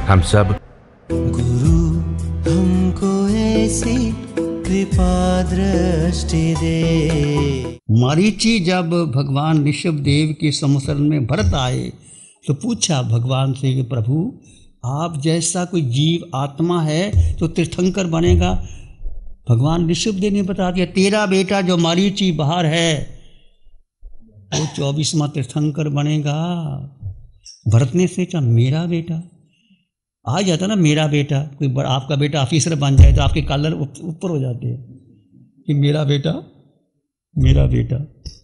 हम सब। गुरु हमको ऐसी कृपा दृष्टि दे। मरीचि जब भगवान ऋषभ देव के संवत्सर में भरत आए तो पूछा भगवान से कि प्रभु आप जैसा कोई जीव आत्मा है तो तीर्थंकर बनेगा। भगवान ऋषभ देव ने बता दिया तेरा बेटा जो मरीचि बाहर है वो 24वां तीर्थंकर बनेगा। भरत ने सोचा मेरा बेटा आ जाता ना, मेरा बेटा कोई बड़ा आपका बेटा ऑफिसर बन जाए तो आपके कॉलर ऊपर हो जाते हैं कि मेरा बेटा मेरा बेटा।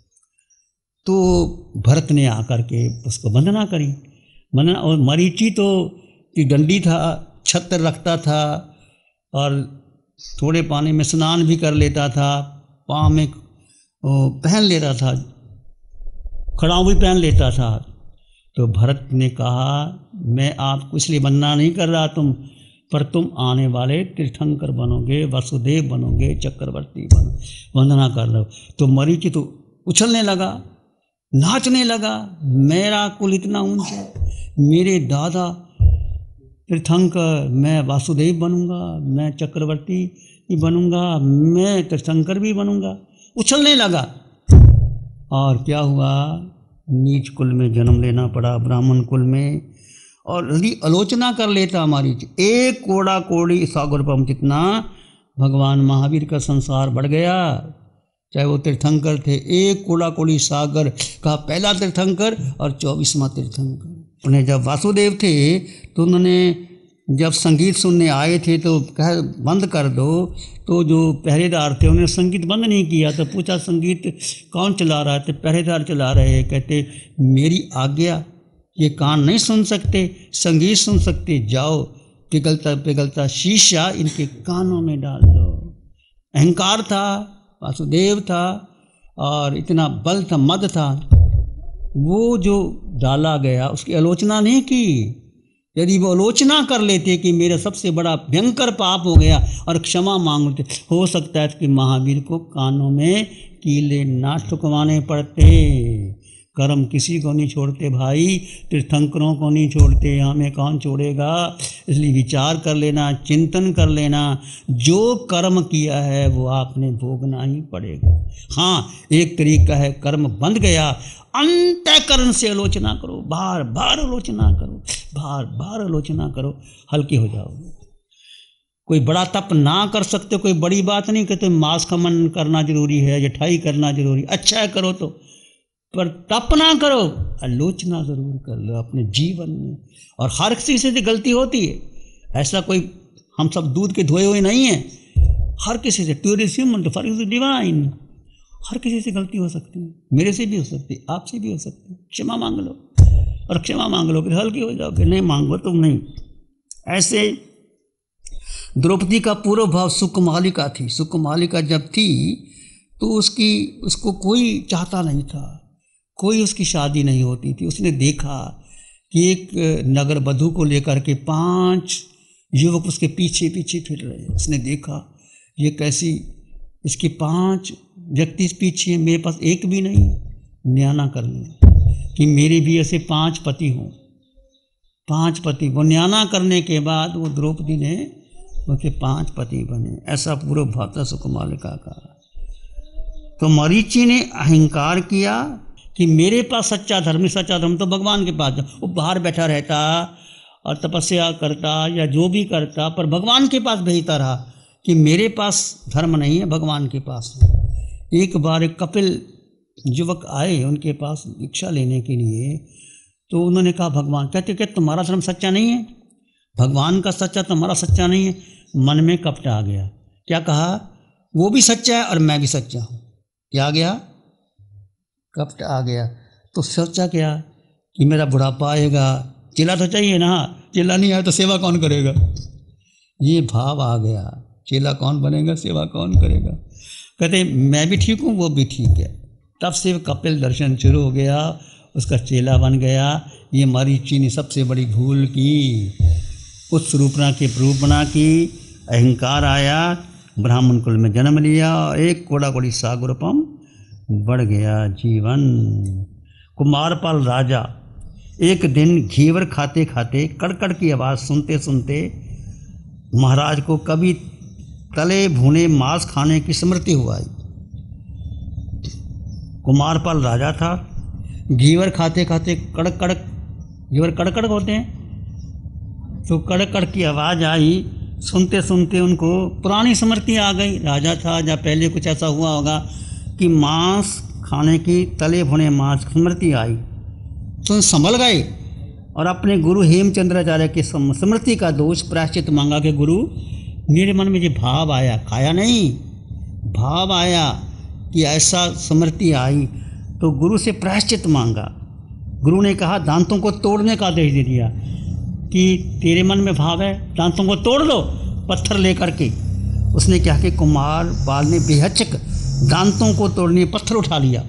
तो भरत ने आकर के उसको वंदना करी, वंदना। और मरीचि तो डंडी था, छत्र रखता था और थोड़े पानी में स्नान भी कर लेता था, पाँव में पहन लेता था, खड़ाऊ भी पहन लेता था। तो भरत ने कहा मैं आपको इसलिए वंदना नहीं कर रहा पर तुम आने वाले तीर्थंकर बनोगे, वसुदेव बनोगे, चक्रवर्ती बनो, वंदना कर लो। तो मरीचि तो उछलने लगा, नाचने लगा, मेरा कुल इतना ऊंचा, मेरे दादा तीर्थंकर, मैं वासुदेव बनूंगा, मैं चक्रवर्ती बनूंगा, मैं तीर्थंकर भी बनूंगा। उछलने लगा और क्या हुआ, नीच कुल में जन्म लेना पड़ा, ब्राह्मण कुल में। और यदि आलोचना कर लेता हमारी एक कोड़ा कोड़ी सागरपम जितना भगवान महावीर का संसार बढ़ गया। चाहे वो तीर्थंकर थे, एक कोड़ा कोड़ी सागर का पहला तीर्थंकर और 24वां तीर्थंकर। उन्हें जब वासुदेव थे तो उन्होंने जब संगीत सुनने आए थे तो कह बंद कर दो, तो जो पहरेदार थे उन्होंने संगीत बंद नहीं किया। तो पूछा संगीत कौन चला रहा है? तो पहरेदार चला रहे हैं। कहते मेरी आज्ञा ये कान नहीं सुन सकते, संगीत सुन सकते, जाओ पिघलता पिघलता शीशा इनके कानों में डाल दो। अहंकार था, वासुदेव था और इतना बल था, मद था, वो जो डाला गया उसकी आलोचना नहीं की। यदि वो आलोचना कर लेते कि मेरा सबसे बड़ा भयंकर पाप हो गया और क्षमा मांगते, हो सकता है कि महावीर को कानों में कीले ना ठुकवाने पड़ते। कर्म किसी को नहीं छोड़ते भाई, तीर्थंकरों को नहीं छोड़ते, हमें कौन छोड़ेगा। इसलिए विचार कर लेना, चिंतन कर लेना, जो कर्म किया है वो आपने भोगना ही पड़ेगा। हाँ, एक तरीका है, कर्म बंध गया, अंतःकरण से आलोचना करो, बार बार आलोचना करो, बार बार आलोचना करो, हल्के हो जाओगे। कोई बड़ा तप ना कर सकते, कोई बड़ी बात नहीं कहते मांस खमन करना जरूरी है, जठाई करना जरूरी, अच्छा है करो तो, पर तप ना करो, आलोचना जरूर कर लो अपने जीवन में। और हर किसी से गलती होती है, ऐसा कोई हम सब दूध के धोए हुए नहीं हैं। हर किसी से, to is human for is divine, हर किसी से गलती हो सकती है, मेरे से भी हो सकती है, आपसे भी हो सकती है। क्षमा मांग लो, और क्षमा मांग लो फिर हल्की हो जाओगे, नहीं मांगो तुम नहीं। ऐसे द्रौपदी का पूर्व भाव सुकुमालिका थी। सुकुमालिका जब थी तो उसको कोई चाहता नहीं था, कोई उसकी शादी नहीं होती थी। उसने देखा कि एक नगर वधू को लेकर के 5 युवक उसके पीछे पीछे फिर रहे। उसने देखा ये कैसी, इसके 5 व्यक्ति पीछे, मेरे पास एक भी नहीं, न्याना कर ले कि मेरे भी ऐसे 5 पति हों, 5 पति। वो न्याना करने के बाद वो द्रौपदी ने उसके 5 पति बने। ऐसा पूर्व भाव था सुकुमालिका का। तो मरीचि ने अहंकार किया कि मेरे पास सच्चा धर्म तो भगवान के पास। वो बाहर बैठा रहता और तपस्या करता या जो भी करता, पर भगवान के पास भेजता रहा कि मेरे पास धर्म नहीं है, भगवान के पास है। एक बार एक कपिल युवक आए उनके पास भिक्षा लेने के लिए, तो उन्होंने कहा भगवान, कहते कि तुम्हारा धर्म सच्चा नहीं है, भगवान का सच्चा, तुम्हारा सच्चा नहीं है। मन में कपट आ गया। क्या कहा, वो भी सच्चा है और मैं भी सच्चा हूँ। क्या आ गया, कपट आ गया। तो सोचा क्या कि मेरा बुढ़ापा आएगा, चेला तो चाहिए ना, चेला नहीं आया तो सेवा कौन करेगा, ये भाव आ गया। चेला कौन बनेगा, सेवा कौन करेगा। कहते मैं भी ठीक हूँ, वो भी ठीक है। तब से कपिल दर्शन शुरू हो गया, उसका चेला बन गया। ये मरीचि ने सबसे बड़ी भूल की, उस रूपना के रूप बना की, अहंकार आया, ब्राह्मण कुल में जन्म लिया, एक कोड़ा कोड़ी सागरपम बढ़ गया जीवन। कुमारपाल राजा एक दिन घेवर खाते खाते कड़कड़ की आवाज़ सुनते सुनते महाराज को कभी तले भुने मांस खाने की स्मृति हुआ। कुमारपाल राजा था, घेवर खाते खाते कड़कड़, घेवर कड़कड़ होते हैं, तो कड़कड़ की आवाज़ आई। सुनते सुनते उनको पुरानी स्मृति आ गई। राजा था या पहले कुछ ऐसा हुआ होगा कि मांस खाने की, तले भुने मांस की स्मृति आई, तो संभल गए और अपने गुरु हेमचंद्राचार्य की स्मृति का दोष प्रायश्चित मांगा कि गुरु मेरे मन में ये भाव आया, खाया नहीं, भाव आया कि ऐसा स्मृति आई, तो गुरु से प्रायश्चित मांगा। गुरु ने कहा दांतों को तोड़ने का आदेश दे दिया कि तेरे मन में भाव है, दांतों को तोड़ दो पत्थर लेकर के। उसने क्या कि कुमारपाल ने बेहिचक दांतों को तोड़ने पत्थर उठा लिया,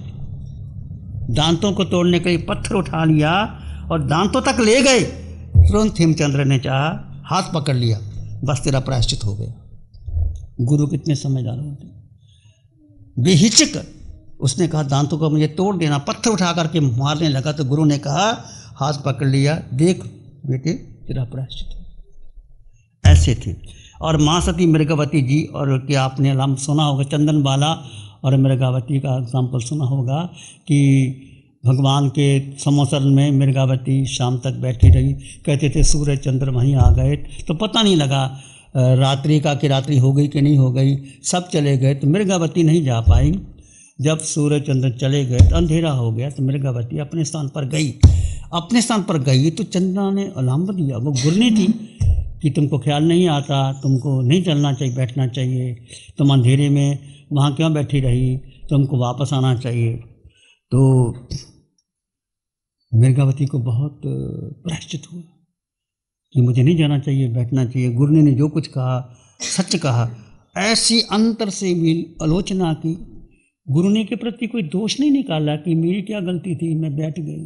दांतों को तोड़ने के लिए पत्थर उठा लिया और दांतों तक ले गए। तुरंत हेमचंद्र ने चाहा, हाथ पकड़ लिया, बस तेरा प्रायश्चित हो गया। गुरु कितने समझदार होते हैं। बेहिचक उसने कहा दांतों को मुझे तोड़ देना, पत्थर उठा करके मारने लगा तो गुरु ने कहा हाथ पकड़ लिया, देख बेटे तेरा प्रायश्चित। ऐसे थे। और माँ सती मृगावती जी, और क्या आपने नाम सुना होगा चंदन बाला और मृगावती का एग्जाम्पल सुना होगा कि भगवान के समोसर में मृगावती शाम तक बैठी रही। कहते थे सूरज चंद्र वहीं आ गए तो पता नहीं लगा रात्रि का कि रात्रि हो गई कि नहीं हो गई, सब चले गए तो मृगावती नहीं जा पाई। जब सूरज चंद्र चले गए तो अंधेरा हो गया तो मृगावती अपने स्थान पर गई। अपने स्थान पर गई तो चंद्रा ने अलार्म दिया, वो गुरनी थी कि तुमको ख्याल नहीं आता, तुमको नहीं चलना चाहिए, बैठना चाहिए, तुम अंधेरे में वहाँ क्यों बैठी रही, तुमको वापस आना चाहिए। तो मृगावती को बहुत प्रायश्चित हुआ कि मुझे नहीं जाना चाहिए, बैठना चाहिए। गुरनी ने जो कुछ कहा सच कहा। ऐसी अंतर से भी आलोचना की, गुरु ने के प्रति कोई दोष नहीं निकाला कि मेरी क्या गलती थी, मैं बैठ गई।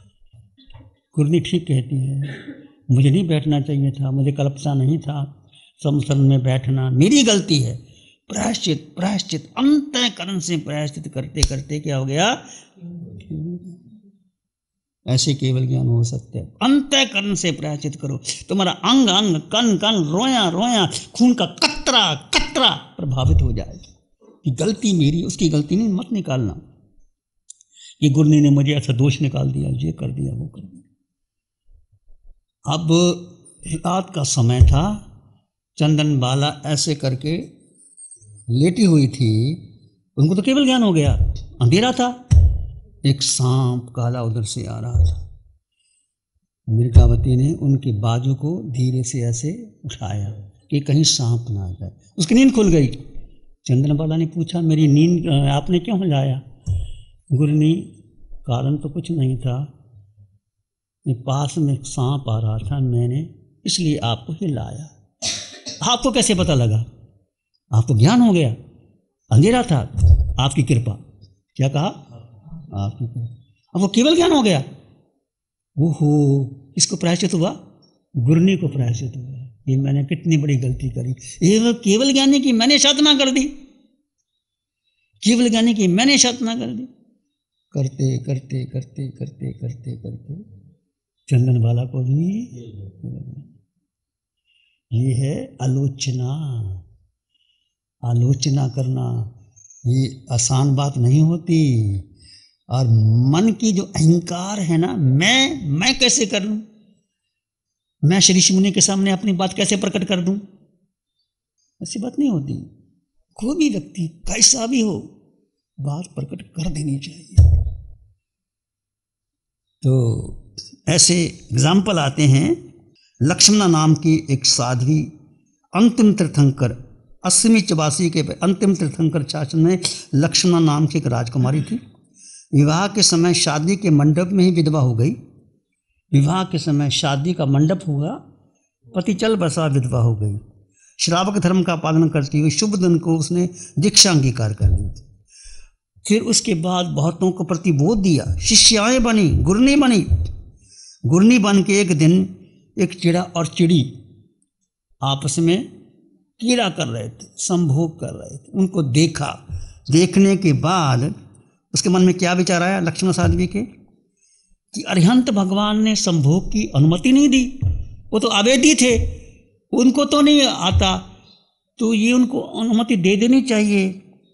गुरनी ठीक कहती है, मुझे नहीं बैठना चाहिए था, मुझे कल्पना नहीं था समसरण में बैठना, मेरी गलती है। प्रायश्चित प्रायश्चित अंतःकरण से प्रायश्चित करते करते क्या हो गया, ऐसे केवल ज्ञान हो सकता है। अंतःकरण से प्रायश्चित करो, तुम्हारा अंग अंग कण कण रोया रोया खून का कतरा कतरा प्रभावित हो जाएगा कि गलती मेरी, उसकी गलती नहीं, मत निकालना। ये गुरनी ने मुझे ऐसा दोष निकाल दिया, ये कर दिया, वो कर दिया। अब रात का समय था, चंदन बाला ऐसे करके लेटी हुई थी, उनको तो केवल ज्ञान हो गया, अंधेरा था। एक सांप काला उधर से आ रहा था। मृगावती ने उनके बाजू को धीरे से ऐसे उठाया कि कहीं सांप ना आ जाए। उसकी नींद खुल गई। चंदन बाला ने पूछा मेरी नींद आपने क्यों हिलाया? गुरनी कारण तो कुछ नहीं था, पास में सांप आ रहा था, मैंने इसलिए आपको हिलाया। आपको कैसे पता लगा? आपको ज्ञान हो गया, अंधेरा था, आपकी कृपा। क्या कहा? आपकी कृपा। अब वो केवल ज्ञान हो गया। ओहो, इसको प्रायश्चित हुआ, गुरनी को प्रायश्चित हुआ। ये मैंने कितनी बड़ी गलती करी। ये केवल ज्ञानी की मैंने साधना कर दी, केवल ज्ञानी की मैंने साधना कर दी। करते करते करते करते करते करते चंदन बाला को भी ये है आलोचना। आलोचना करना ये आसान बात नहीं होती। और मन की जो अहंकार है ना, मैं कैसे कर लूं, मैं श्री ऋषि मुनि के सामने अपनी बात कैसे प्रकट कर दूं, ऐसी बात नहीं होती। कोई भी व्यक्ति कैसा भी हो, बात प्रकट कर देनी चाहिए। तो ऐसे एग्जाम्पल आते हैं। लक्ष्मणा नाम की एक साध्वी, अंतिम तीर्थंकर 80वीं चौबासी के अंतिम तीर्थंकर शासन में लक्ष्मणा नाम की एक राजकुमारी थी। विवाह के समय शादी के मंडप में ही विधवा हो गई। विवाह के समय शादी का मंडप हुआ, पति चल बसा, विधवा हो गई। श्रावक धर्म का पालन करती हुई शुभ दिन को उसने दीक्षा अंगीकार कर ली। फिर उसके बाद बहुतों को प्रतिबोध दिया, शिष्याएं बनी, गुरनी बनी। गुरनी बन के एक दिन एक चिड़ा और चिड़ी आपस में कीड़ा कर रहे थे, संभोग कर रहे थे। उनको देखा। देखने के बाद उसके मन में क्या विचार आया लक्ष्मण साध्वी के कि अरिहंत भगवान ने संभोग की अनुमति नहीं दी। वो तो अवेदी थे, उनको तो नहीं आता, तो ये उनको अनुमति दे देनी चाहिए।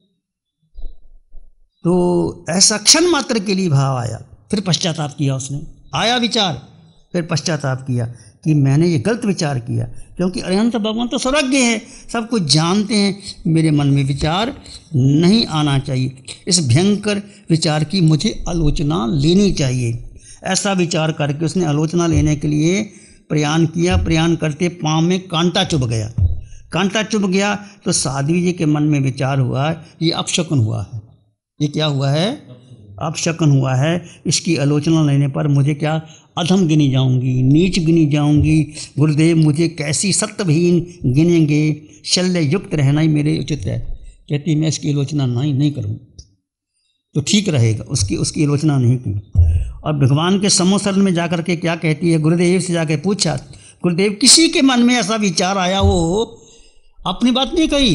तो ऐसा क्षण मात्र के लिए भाव आया, फिर पश्चाताप किया उसने, आया विचार, फिर पश्चाताप किया कि मैंने ये गलत विचार किया, क्योंकि अरिहंत भगवान तो सर्वज्ञ है, सब कुछ जानते हैं, मेरे मन में विचार नहीं आना चाहिए, इस भयंकर विचार की मुझे आलोचना लेनी चाहिए। ऐसा विचार करके उसने आलोचना लेने के लिए प्रयाण किया। प्रयाण करते पाँव में कांटा चुभ गया। कांटा चुभ गया तो साध्वी जी के मन में विचार हुआ, ये अपशकुन हुआ है। ये क्या हुआ है? अपशकुन हुआ है। इसकी आलोचना लेने पर मुझे क्या अधम गिनी जाऊंगी, नीच गिनी जाऊंगी, गुरुदेव मुझे कैसी सत्यहीन गिनेंगे, शल्य युक्त रहना ही मेरे उचित है। कहती मैं इसकी आलोचना नहीं करूँ तो ठीक रहेगा, उसकी आलोचना नहीं की। और भगवान के समोसरण में जाकर के क्या कहती है, गुरुदेव से जाकर पूछा, गुरुदेव किसी के मन में ऐसा विचार आया, वो अपनी बात नहीं कही,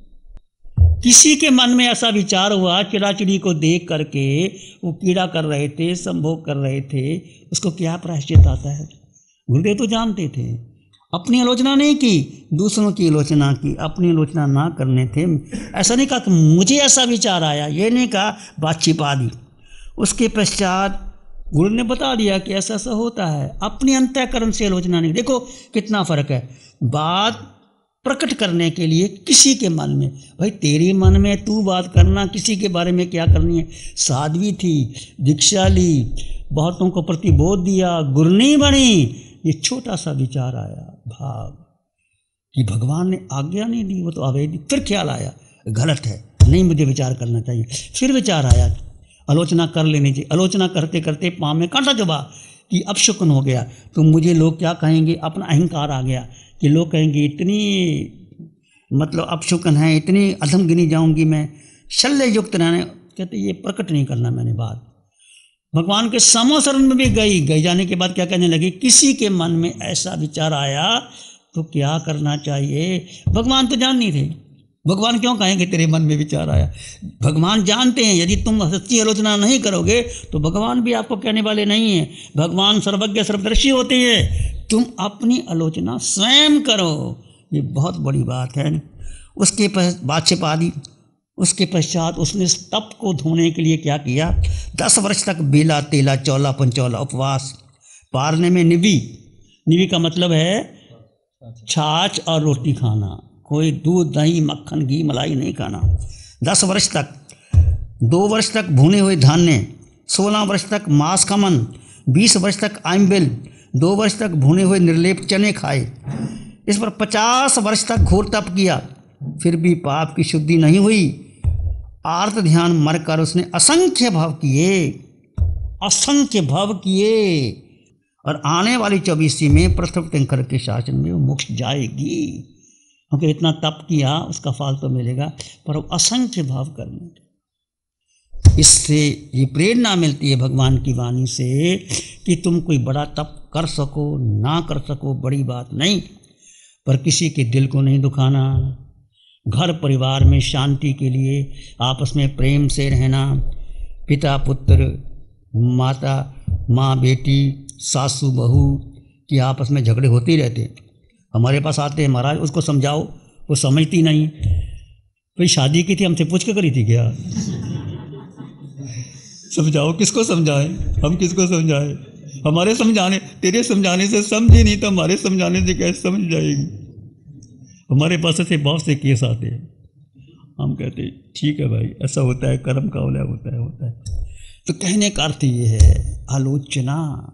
किसी के मन में ऐसा विचार हुआ, चिड़ाचिड़ी को देख करके वो कीड़ा कर रहे थे, संभोग कर रहे थे, उसको क्या प्रायश्चित आता है? गुरुदेव तो जानते थे। अपनी आलोचना नहीं की, दूसरों की आलोचना की। अपनी आलोचना ना करने थे। ऐसा नहीं कहा कि मुझे ऐसा विचार आया, ये नहीं कहा, बात छिपा दी। उसके पश्चात गुरु ने बता दिया कि ऐसा ऐसा होता है। अपनी अंतःकरण से आलोचना नहीं। देखो कितना फर्क है। बात प्रकट करने के लिए किसी के मन में, भाई तेरे मन में तू बात करना, किसी के बारे में क्या करनी है। साध्वी थी, दीक्षा ली, बहुतों को प्रतिबोध दिया, गुरनी बनी, ये छोटा सा विचार आया, भाव कि भगवान ने आज्ञा नहीं दी, वो तो अवैध। फिर ख्याल आया गलत है, नहीं मुझे विचार करना चाहिए। फिर विचार आया आलोचना कर लेनी चाहिए। आलोचना करते करते पाँव में कांटा चुभा कि अपशकुन हो गया, तो मुझे लोग क्या कहेंगे। अपना अहंकार आ गया कि लोग कहेंगे इतनी मतलब अपशकुन है, इतनी अधम गिनी जाऊंगी मैं, शल्य युक्त रहने। कहते ये प्रकट नहीं करना मैंने बात। भगवान के समोसरण में भी गई जाने के बाद क्या कहने लगी, किसी के मन में ऐसा विचार आया तो क्या करना चाहिए। भगवान तो जान नहीं थे, भगवान क्यों कहेंगे तेरे मन में विचार आया। भगवान जानते हैं यदि तुम सच्ची आलोचना नहीं करोगे तो भगवान भी आपको कहने वाले नहीं हैं। भगवान सर्वज्ञ सर्वदर्शी होते हैं। तुम अपनी आलोचना स्वयं करो, ये बहुत बड़ी बात है। उसके बाद छिपा दी। उसके पश्चात उसने इस तप को धोने के लिए क्या किया, 10 वर्ष तक बेला तेला चौला पंचौला उपवास, पारने में निवी का मतलब है छाछ और रोटी खाना, कोई दूध दही मक्खन घी मलाई नहीं खाना। 10 वर्ष तक, 2 वर्ष तक भुने हुए धान्य, 16 वर्ष तक मांस का मन, 20 वर्ष तक आइम्बिल, 2 वर्ष तक भुने हुए निर्लेप चने खाए। इस पर 50 वर्ष तक घोर तप किया, फिर भी पाप की शुद्धि नहीं हुई। आर्त ध्यान मरकर उसने असंख्य भाव किए और आने वाली 24वीं में प्रथम तीर्थंकर के शासन में वो मोक्ष जाएगी, क्योंकि इतना तप किया उसका फल तो मिलेगा, पर वो असंख्य भाव करने। इससे ये प्रेरणा मिलती है भगवान की वाणी से कि तुम कोई बड़ा तप कर सको ना कर सको बड़ी बात नहीं, पर किसी के दिल को नहीं दुखाना, घर परिवार में शांति के लिए आपस में प्रेम से रहना, पिता पुत्र, माता माँ बेटी, सासू बहू की आपस में झगड़े होते ही रहते। हमारे पास आते हैं, महाराज उसको समझाओ, वो समझती नहीं। भाई शादी की थी, हमसे पूछ के करी थी क्या? समझाओ, किसको समझाएं हम, किसको समझाएं? हमारे समझाने, तेरे समझाने से समझी नहीं तो हमारे समझाने से कैसे समझ जाएगी। हमारे पास ऐसे बहुत से केस आते हैं, हम कहते ठीक है भाई, ऐसा होता है, कर्म का औलय होता है। तो कहने का अर्थ ये है, आलोचना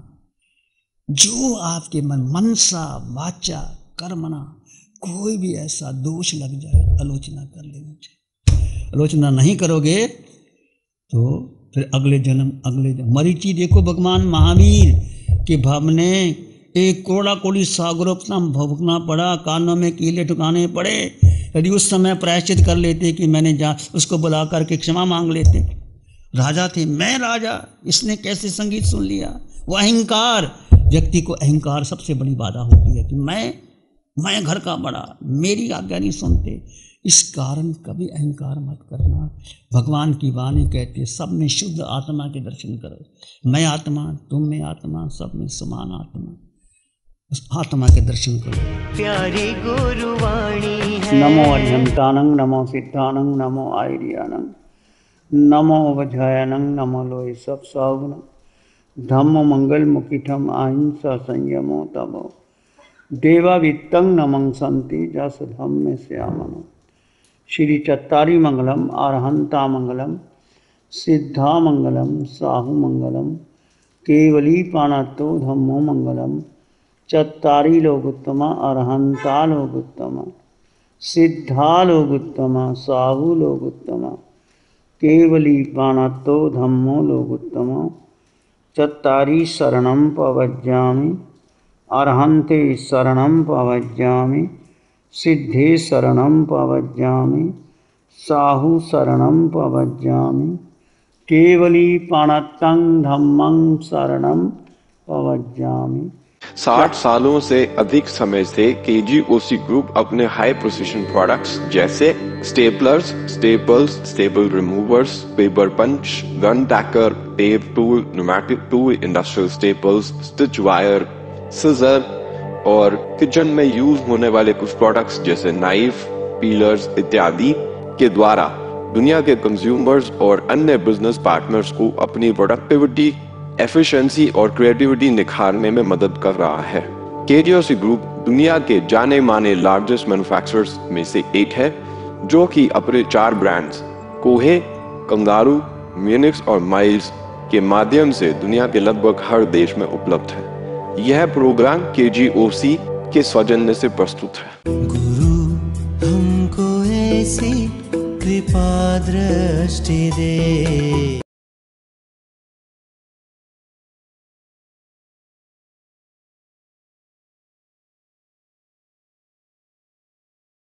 जो आपके मनसा वाचा कर्मणा कोई भी ऐसा दोष लग जाए, आलोचना कर लेनी चाहिए। आलोचना नहीं करोगे तो फिर अगले जन्म मरीचि देखो, भगवान महावीर के भाव ने एक कोड़ा कोड़ी सागरोपना भुगतना पड़ा, कानों में कीले ठुकाने पड़े। यदि उस समय प्रायश्चित कर लेते कि मैंने उसको बुला करके क्षमा मांग लेते। राजा थे, मैं राजा, इसने कैसे संगीत सुन लिया। वो अहंकार, व्यक्ति को अहंकार सबसे बड़ी बाधा होती है कि मैं घर का बड़ा, मेरी आज्ञा नहीं सुनते, इस कारण कभी अहंकार मत करना। भगवान की वाणी कहती है सब में शुद्ध आत्मा के दर्शन करो। मैं आत्मा, तुम में आत्मा, सब में समान आत्मा, उस आत्मा के दर्शन करो। प्यारी गुरुवाणी है। नमो अरिहंतानंग, नमो सिद्धानंग, नमो आयरियानंग, नमो वज्रायनंग, नमो लोय सब सावुन, धम्म मंगल मुखिठम अहिंसा संयमो तमो, देवा वित्तं नमं संति जस धम्म श्यामनो। श्री चत्तारी मंगलम, अरहंता मंगलम, सिद्धा मंगलम, साहु मंगलम, केवली पाणतो धम्मो मंगलम। चत्तारी लोगोत्तमा, अरहंता लोगोत्तमा, सिद्धा लोगोत्तमा, साहु लोगोत्तमा, केवली पाणतो धम्मो लोगोत्तमा। चत्तारी शरणं पवज्जामि, अरहन्ते शरणं पवज्जामि, सिद्धे शरणं पवज्जामि, साहु शरणं पवज्जामि, केवली पाणतं धम्मं शरणं पवज्जामि। 60 सालों से अधिक समय से केजीओसी ग्रुप अपने हाई प्रिसिशन प्रोडक्ट्स जैसे staplers, staples, staple removers, paper punch, gun tacker, tape tool, pneumatic tool, industrial staples, stitch wire, scissor और किचन में यूज होने वाले कुछ प्रोडक्ट्स जैसे नाइफ, पीलर्स इत्यादि के द्वारा दुनिया के कंज्यूमर्स और अन्य बिजनेस पार्टनर्स को अपनी प्रोडक्टिविटी, एफिशिएंसी और क्रिएटिविटी निखारने में मदद कर रहा है। केजीओसी ग्रुप दुनिया के जाने माने लार्जेस्ट मैन्युफैक्चरर्स में से एक है, जो कि अपने 4 ब्रांड्स कोहे, कंगारू, म्यूनिक्स और माइल्स के माध्यम से दुनिया के लगभग हर देश में उपलब्ध है। यह प्रोग्राम केजीओसी के सौजन्य से प्रस्तुत है। गुरु हमको ऐसी कृपा दृष्टि दे।